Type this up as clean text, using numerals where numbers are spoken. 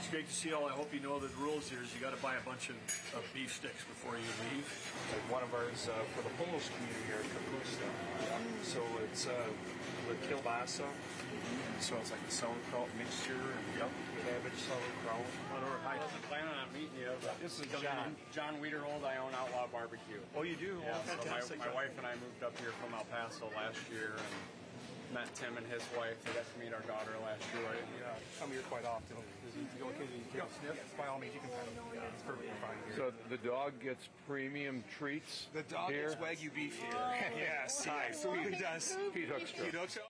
It's great to see all. I hope you know the rules here is you got to buy a bunch of beef sticks before you leave. Like one of ours for the Polish community here, kapusta. So it's the kielbasa. So it's like the sauerkraut mixture and cabbage sauerkraut. I wasn't planning on meeting you, but This is John. John Wiederhold. I own Outlaw Barbecue. Oh, you do? Yeah, Oh, fantastic. so my wife and I moved up here from El Paso last year and met Tim and his wife. They got to meet our daughter last year. Yeah, come here quite often. Is he okay to give a sniff? Yes, by all means, you can pet him. Yeah, it's perfectly fine here. So the dog gets premium treats. The dog here? gets Wagyu beef here. Yes, yes, he does. Pete Hoekstra. Pete Hoekstra.